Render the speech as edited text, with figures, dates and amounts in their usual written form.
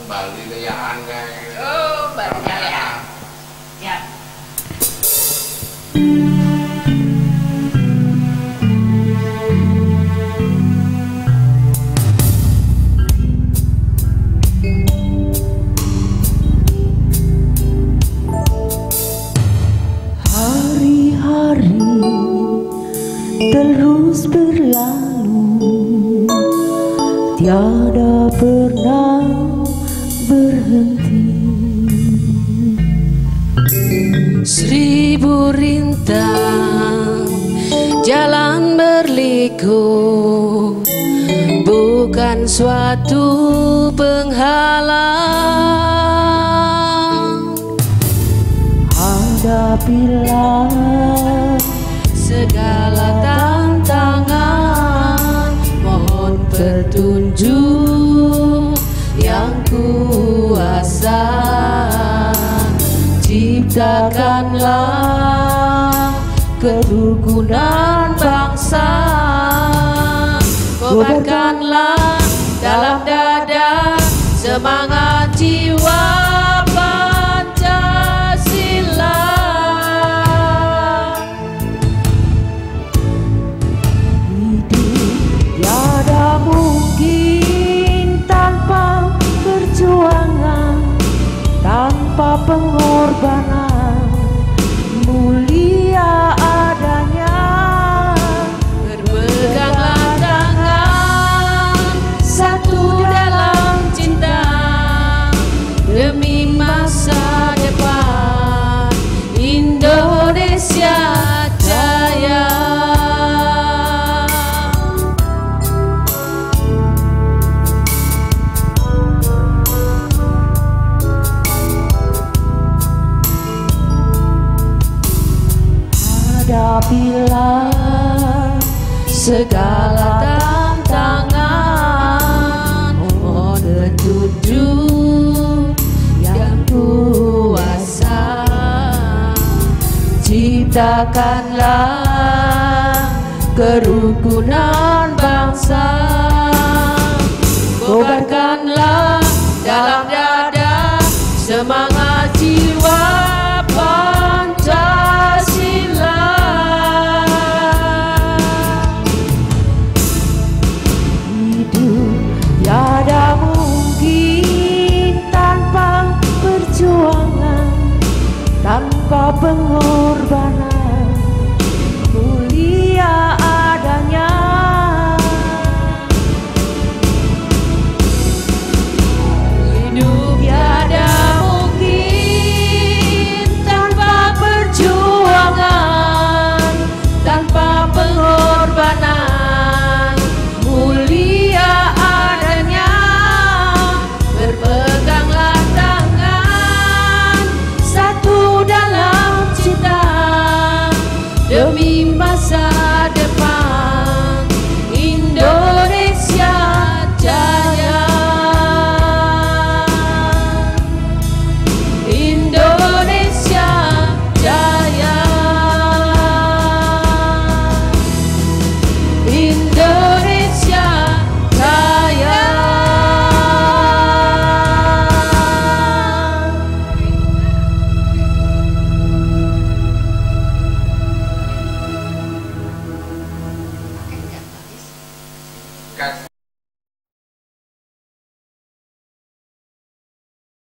Bali Leyaan kayak. Oh, Bali Leyaan. Ya. Hari-hari terus berlalu, tiada pernah berhenti. Seribu rintang jalan berliku, bukan suatu penghalang. Hadapilah segala tantangan, mohon petunjuk yang kuasa. Ciptakanlah kerukunan bangsa, kobarkanlah dalam dada semangat jiwa Pancasila. tiada mungkin tanpa perjuangan, tanpa pengorbanan, mulia adanya. Berpeganglah tangan, satu dalam cinta, demi masa depan Indonesia jaya. Hadapilah Segala tantangan, mohon petunjuk yang kuasa. Ciptakanlah kerukunan bangsa, kobarkanlah dalam dada semangat jiwa Pancasila. tiada mungkin tanpa perjuangan, tanpa pengorbanan, mulia adanya. Hidup tiada mungkin tanpa perjuangan, tanpa pengorbanan, mulia adanya. Berpeganglah tangan, satu dalam cinta, demi masa depan Indonesia jaya. Indonesia jaya. Indonesia jaya. Kas